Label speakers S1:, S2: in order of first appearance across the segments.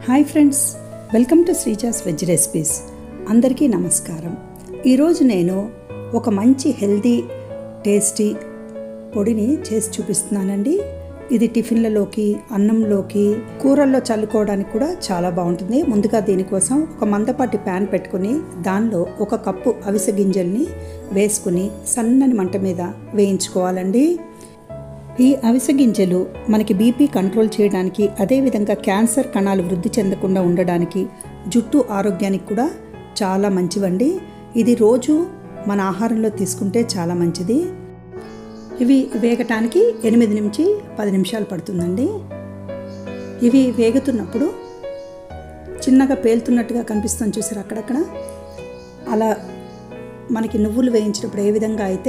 S1: Hi friends, welcome to Sreeja's veg recipes. అందరికీ నమస్కారం. ఈరోజు నేను ఒక మంచి హెల్దీ టేస్టీ పొడిని చేసి చూపిస్తున్నానండి. ఇది టిఫిన్లలోకి, అన్నంలోకి, కూరల్లో చల్లుకోవడానికి కూడా చాలా బాగుంటుంది. ముందుగా దీనికోసం ఒక మందపాటి ప్యాన్ పెట్టుకుని దానిలో 1 కప్పు అవిసె గింజల్ని వేసుకుని సన్నని మంట మీద వేయించుకోవాలండి. ఈ అవిసె గింజలు మనకి బీపీ కంట్రోల్ చేయడానికి, అదేవిధంగా క్యాన్సర్ కణాలు వృద్ధి చెందకుండా ఉండడానికి, జుట్టు ఆరోగ్యానికి కూడా చాలా మంచివండి. ఇది రోజు మన ఆహారంలో తీసుకుంటే చాలా మంచిది. ఇవి వేగటానికి 8 నుంచి 10 నిమిషాలు పడుతుందండి. ఇవి వేగుతున్నప్పుడు చిన్నగా పేలుతున్నట్టుగా కనిపిస్తుంది, చూసారు అక్కడక్కడ. అలా మనకి నువ్వులు వేయించినప్పుడు ఏ విధంగా అయితే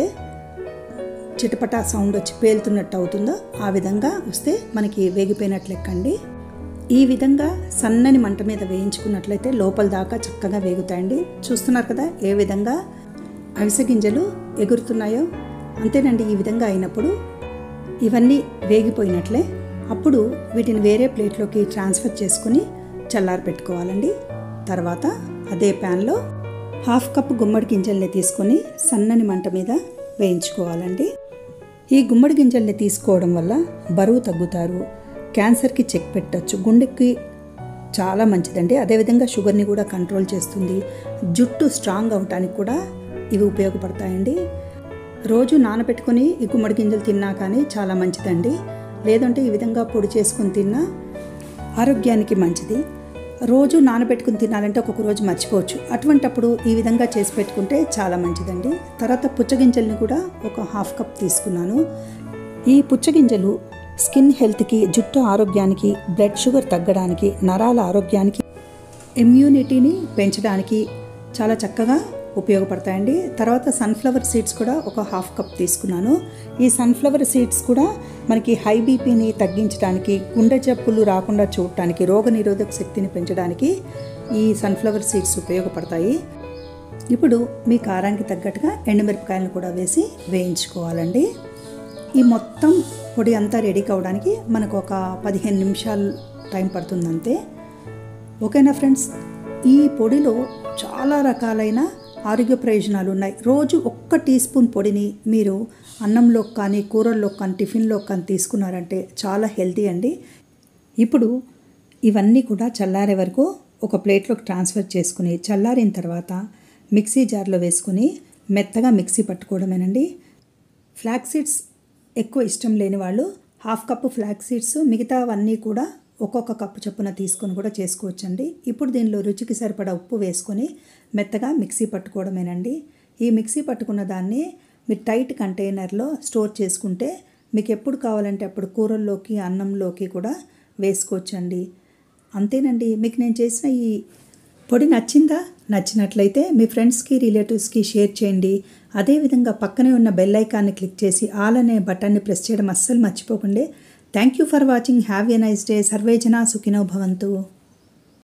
S1: చిటపటా సౌండ్ వచ్చి పేలుతున్నట్టు అవుతుందో ఆ విధంగా వస్తే మనకి వేగిపోయినట్లు లెక్కండి. ఈ విధంగా సన్నని మంట మీద వేయించుకున్నట్లయితే లోపల దాకా చక్కగా వేగుతాయండి. చూస్తున్నారు కదా ఏ విధంగా అవిసె గింజలు ఎగురుతున్నాయో. అంతేనండి. ఈ విధంగా అయినప్పుడు ఇవన్నీ వేగిపోయినట్లే. అప్పుడు వీటిని వేరే ప్లేట్లోకి ట్రాన్స్ఫర్ చేసుకుని చల్లారి పెట్టుకోవాలండి. తర్వాత అదే ప్యాన్లో 1/2 కప్పు గుమ్మడి గింజల్ని తీసుకొని సన్నని మంట మీద వేయించుకోవాలండి. ఈ గుమ్మడి గింజల్ని తీసుకోవడం వల్ల బరువు తగ్గుతారు, క్యాన్సర్కి చెక్ పెట్టచ్చు, గుండెకి చాలా మంచిదండి. అదేవిధంగా షుగర్ని కూడా కంట్రోల్ చేస్తుంది. జుట్టు స్ట్రాంగ్ అవడానికి కూడా ఇవి ఉపయోగపడతాయండి. రోజు నానబెట్టుకొని ఈ గుమ్మడి గింజలు తిన్నా కానీ చాలా మంచిదండి. లేదంటే ఈ విధంగా పొడి చేసుకుని తిన్నా ఆరోగ్యానికి మంచిది. రోజు నానబెట్టుకుని తినాలంటే ఒక్కొక్క రోజు మర్చిపోవచ్చు. అటువంటప్పుడు ఈ విధంగా చేసి పెట్టుకుంటే చాలా మంచిదండి. తర్వాత పుచ్చగింజల్ని కూడా ఒక 1/2 కప్ తీసుకున్నాను. ఈ పుచ్చగింజలు స్కిన్ హెల్త్కి, జుట్టు ఆరోగ్యానికి, బ్లడ్ షుగర్ తగ్గడానికి, నరాల ఆరోగ్యానికి, ఇమ్యూనిటీని పెంచడానికి చాలా చక్కగా ఉపయోగపడతాయండి. తర్వాత సన్ఫ్లవర్ సీడ్స్ కూడా ఒక 1/2 కప్ తీసుకున్నాను. ఈ సన్ఫ్లవర్ సీడ్స్ కూడా మనకి హై బీపీని తగ్గించడానికి, గుండె జబ్బులు రాకుండా చూడటానికి, రోగనిరోధక శక్తిని పెంచడానికి ఈ సన్ఫ్లవర్ సీడ్స్ ఉపయోగపడతాయి. ఇప్పుడు మీ కారానికి తగ్గట్టుగా ఎండుమిరపకాయలను కూడా వేసి వేయించుకోవాలండి. ఈ మొత్తం పొడి అంతా రెడీ కావడానికి మనకు ఒక 15 నిమిషాలు టైం పడుతుంది అంతే. ఓకేనా ఫ్రెండ్స్? ఈ పొడిలో చాలా రకాలైన ఆరోగ్య ప్రయోజనాలు ఉన్నాయి. రోజు 1 టీ స్పూన్ పొడిని మీరు అన్నంలోకి కానీ, కూరల్లోకి కానీ, టిఫిన్లోకి కానీ తీసుకున్నారంటే చాలా హెల్తీ అండి. ఇప్పుడు ఇవన్నీ కూడా చల్లారే వరకు ఒక ప్లేట్లోకి ట్రాన్స్ఫర్ చేసుకుని, చల్లారిన తర్వాత మిక్సీ జార్లో వేసుకుని మెత్తగా మిక్సీ పట్టుకోవడమేనండి. ఫ్లాక్స్ సీడ్స్ ఎక్కువ ఇష్టం లేని వాళ్ళు 1/2 కప్పు ఫ్లాక్స్ సీడ్స్, మిగతావన్నీ కూడా ఒక్కొక్క కప్పు చొప్పున తీసుకొని కూడా చేసుకోవచ్చండి. ఇప్పుడు దీనిలో రుచికి సరిపడా ఉప్పు వేసుకొని మెత్తగా మిక్సీ పట్టుకోవడమేనండి. ఈ మిక్సీ పట్టుకున్న దాన్ని మీరు టైట్ కంటైనర్లో స్టోర్ చేసుకుంటే మీకు ఎప్పుడు కావాలంటే అప్పుడు కూరల్లోకి, అన్నంలోకి కూడా వేసుకోవచ్చండి. అంతేనండి. మీకు నేను చేసిన ఈ పొడి నచ్చిందా? నచ్చినట్లయితే మీ ఫ్రెండ్స్కి, రిలేటివ్స్కి షేర్ చేయండి. అదేవిధంగా పక్కనే ఉన్న బెల్ ఐకాన్ని క్లిక్ చేసి ఆల్ అనే బటన్ని ప్రెస్ చేయడం అస్సలు మర్చిపోకండి. Thank you for watching. Have a nice day. సర్వే జనా సుఖినో భవంతు.